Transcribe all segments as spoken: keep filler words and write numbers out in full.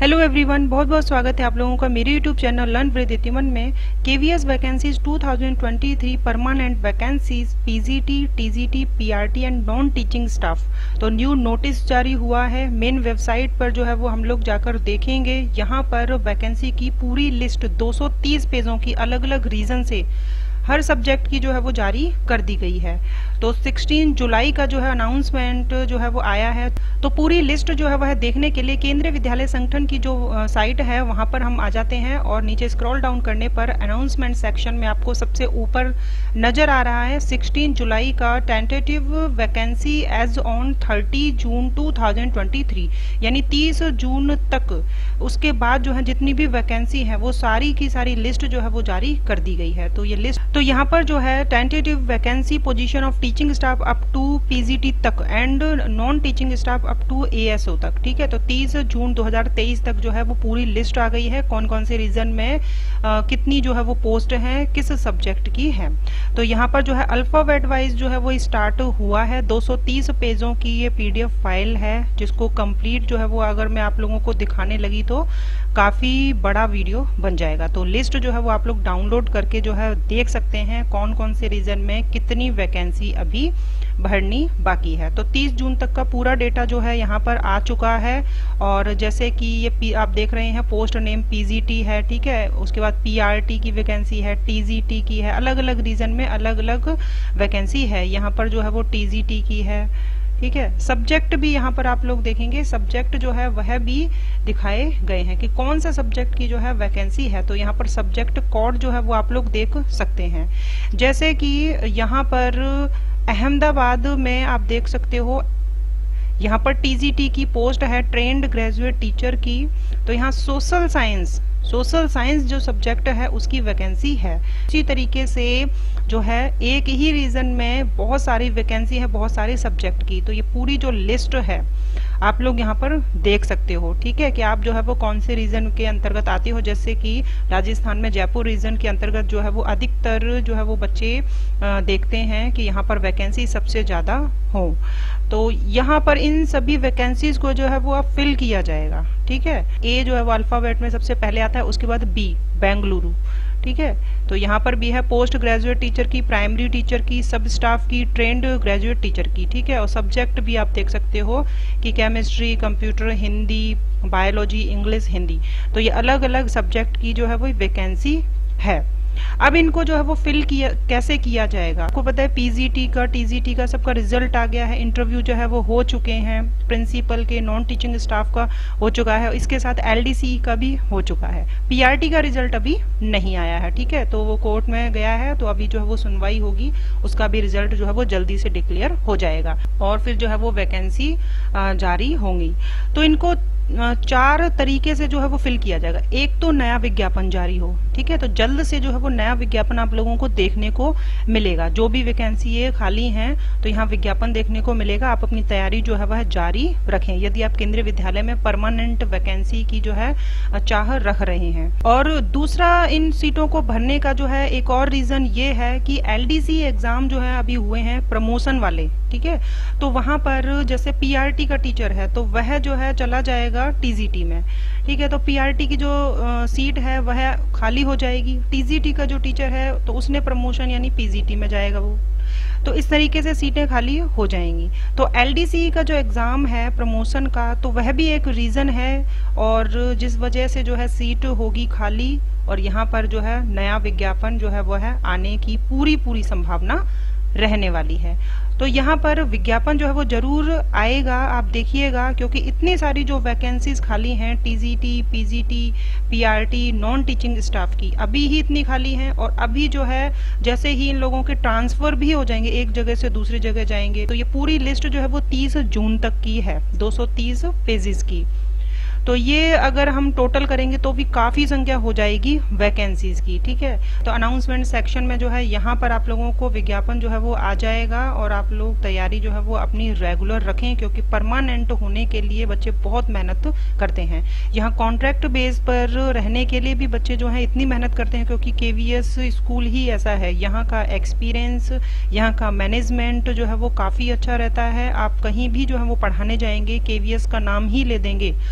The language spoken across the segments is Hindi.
हेलो एवरीवन, बहुत बहुत स्वागत है आप लोगों का मेरे यूट्यूब चैनल लर्न विद इतिमन में। KVS vacancies two thousand twenty three permanent vacancies PGT, TGT, PRT and non teaching staff. तो न्यू नोटिस जारी हुआ है। मेन वेबसाइट पर जो है वो हम लोग जाकर देखेंगे। यहाँ पर वैकेंसी की पूरी लिस्ट दो सौ तीस पेजों की अलग अलग रीजन से हर सब्जेक्ट की जो है वो जारी कर दी गई है। तो सोलह जुलाई का जो है अनाउंसमेंट जो है वो आया है। तो पूरी लिस्ट जो है वह देखने के लिए केंद्रीय विद्यालय संगठन की जो साइट है वहां पर हम आ जाते हैं और नीचे स्क्रॉल डाउन करने पर अनाउंसमेंट सेक्शन में आपको सबसे ऊपर नजर आ रहा है सोलह जुलाई का टेंटेटिव वैकेंसी एज ऑन तीस June two thousand twenty three, यानी तीस जून तक उसके बाद जो है जितनी भी वैकेंसी है वो सारी की सारी लिस्ट जो है वो जारी कर दी गई है। तो ये लिस्ट तो यहाँ पर जो है tentative vacancy position of teaching staff up to PGT तक and non teaching staff up to ASO तक, ठीक है। तो तीस जून दो हज़ार तेईस तक जो है वो पूरी लिस्ट आ गई है, कौन कौन से रीजन में आ, कितनी जो है वो पोस्ट है, किस सब्जेक्ट की है। तो यहाँ पर जो है अल्फाबेट वाइज जो है वो स्टार्ट हुआ है। दो सौ तीस पेजों की ये पीडीएफ फाइल है जिसको कंप्लीट जो है वो अगर मैं आप लोगों को दिखाने लगी तो काफी बड़ा वीडियो बन जाएगा। तो लिस्ट जो है वो आप लोग डाउनलोड करके जो है देख सकते हैं कौन कौन से रीजन में कितनी वैकेंसी अभी भरनी बाकी है। तो तीस जून तक का पूरा डेटा जो है यहाँ पर आ चुका है। और जैसे कि ये आप देख रहे हैं पोस्ट नेम पीजीटी है, ठीक है। उसके बाद पीआरटी की वैकेंसी है, टीजीटी की है, अलग अलग रीजन में अलग अलग वैकेंसी है। यहाँ पर जो है वो टीजीटी की है, ठीक है। सब्जेक्ट भी यहाँ पर आप लोग देखेंगे, सब्जेक्ट जो है वह भी दिखाए गए हैं कि कौन सा सब्जेक्ट की जो है वैकेंसी है। तो यहाँ पर सब्जेक्ट कोड जो है वो आप लोग देख सकते हैं। जैसे कि यहाँ पर अहमदाबाद में आप देख सकते हो, यहाँ पर टीजीटी की पोस्ट है ट्रेंड ग्रेजुएट टीचर की। तो यहाँ सोशल साइंस सोशल साइंस जो सब्जेक्ट है उसकी वैकेंसी है। इसी तरीके से जो है एक ही रीजन में बहुत सारी वैकेंसी है बहुत सारे सब्जेक्ट की। तो ये पूरी जो लिस्ट है आप लोग यहाँ पर देख सकते हो, ठीक है, कि आप जो है वो कौन से रीजन के अंतर्गत आते हो। जैसे कि राजस्थान में जयपुर रीजन के अंतर्गत जो है वो अधिकतर जो है वो बच्चे देखते हैं कि यहाँ पर वैकेंसी सबसे ज्यादा हो। तो यहाँ पर इन सभी वैकेंसीज को जो है वो अब फिल किया जाएगा, ठीक है। ए जो है वो अल्फाबेट में सबसे पहले आता है, उसके बाद बी बेंगलुरु, ठीक है। तो यहाँ पर भी है पोस्ट ग्रेजुएट टीचर की, प्राइमरी टीचर की, सब स्टाफ की, ट्रेंड ग्रेजुएट टीचर की, ठीक है। और सब्जेक्ट भी आप देख सकते हो कि chemistry, computer, Hindi, biology, English, Hindi. तो ये अलग अलग सब्जेक्ट की जो है वो वैकेंसी है। अब इनको जो है वो फिल किया कैसे किया जाएगा। आपको पता है पीजीटी का, टीजीटी का सबका रिजल्ट आ गया है, इंटरव्यू जो है वो हो चुके हैं, प्रिंसिपल के, नॉन टीचिंग स्टाफ का हो चुका है, इसके साथ एलडीसी का भी हो चुका है। पीआरटी का रिजल्ट अभी नहीं आया है, ठीक है। तो वो कोर्ट में गया है, तो अभी जो है वो सुनवाई होगी, उसका भी रिजल्ट जो है वो जल्दी से डिक्लेयर हो जाएगा और फिर जो है वो वैकेंसी जारी होंगी। तो इनको चार तरीके से जो है वो फिल किया जाएगा। एक तो नया विज्ञापन जारी हो, ठीक है। तो जल्द से जो है वो नया विज्ञापन आप लोगों को देखने को मिलेगा। जो भी वैकेंसी ये खाली हैं तो यहाँ विज्ञापन देखने को मिलेगा। आप अपनी तैयारी जो है वह जारी रखें यदि आप केंद्रीय विद्यालय में परमानेंट वैकेंसी की जो है चाह रख रहे हैं। और दूसरा इन सीटों को भरने का जो है एक और रीजन ये है कि एलडीसी एग्जाम जो है अभी हुए हैं प्रमोशन वाले, ठीक है। तो वहां पर जैसे पीआरटी का टीचर है तो वह जो है चला जाएगा टीजीटी में, ठीक है। तो पीआरटी की जो आ, सीट है वह खाली हो जाएगी। टीजीटी का जो टीचर है तो उसने प्रमोशन यानी पीजीटी में जाएगा वो। तो इस तरीके से सीटें खाली हो जाएंगी। तो एलडीसी का जो एग्जाम है प्रमोशन का तो वह भी एक रीजन है और जिस वजह से जो है सीट होगी खाली और यहाँ पर जो है नया विज्ञापन जो है वो है आने की पूरी पूरी संभावना रहने वाली है। तो यहाँ पर विज्ञापन जो है वो जरूर आएगा, आप देखिएगा, क्योंकि इतनी सारी जो वैकेंसीज खाली हैं TGT, PGT, PRT, non teaching staff की अभी ही इतनी खाली हैं। और अभी जो है जैसे ही इन लोगों के ट्रांसफर भी हो जाएंगे, एक जगह से दूसरी जगह जाएंगे, तो ये पूरी लिस्ट जो है वो तीस जून तक की है, दो सौ तीस पेजेस की। तो ये अगर हम टोटल करेंगे तो भी काफी संख्या हो जाएगी वैकेंसीज की, ठीक है। तो अनाउंसमेंट सेक्शन में जो है यहाँ पर आप लोगों को विज्ञापन जो है वो आ जाएगा और आप लोग तैयारी जो है वो अपनी रेगुलर रखें, क्योंकि परमानेंट होने के लिए बच्चे बहुत मेहनत करते हैं। यहाँ कॉन्ट्रैक्ट बेस पर रहने के लिए भी बच्चे जो है इतनी मेहनत करते हैं, क्योंकि केवीएस स्कूल ही ऐसा है। यहाँ का एक्सपीरियंस, यहाँ का मैनेजमेंट जो है वो काफी अच्छा रहता है। आप कहीं भी जो है वो पढ़ाने जाएंगे, केवीएस का नाम ही ले देंगे तो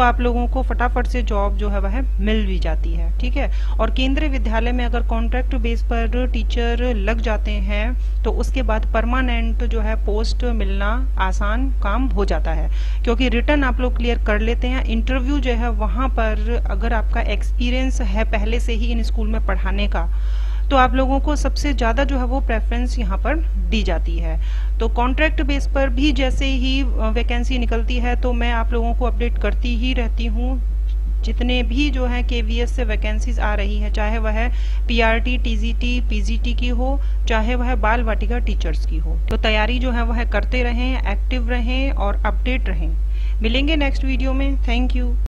आप लोगों को फटाफट से जॉब जो है वह मिल भी जाती है। ठीक है, और केंद्रीय विद्यालय में अगर कॉन्ट्रैक्ट बेस पर टीचर लग जाते हैं तो उसके बाद परमानेंट जो है पोस्ट मिलना आसान काम हो जाता है, क्योंकि रिटर्न आप लोग क्लियर कर लेते हैं। इंटरव्यू जो है वहां पर अगर आपका एक्सपीरियंस है पहले से ही इन स्कूल में पढ़ाने का, तो आप लोगों को सबसे ज्यादा जो है वो प्रेफरेंस यहाँ पर दी जाती है। तो कॉन्ट्रैक्ट बेस पर भी जैसे ही वैकेंसी निकलती है तो मैं आप लोगों को अपडेट करती ही रहती हूँ। जितने भी जो है केवीएस से वैकेंसीज आ रही है, चाहे वह पीआरटी, टीजीटी, पीजीटी की हो, चाहे वह बाल वाटिका टीचर्स की हो, तो तैयारी जो है वह करते रहें, एक्टिव रहें और अपडेट रहें। मिलेंगे नेक्स्ट वीडियो में। Thank you.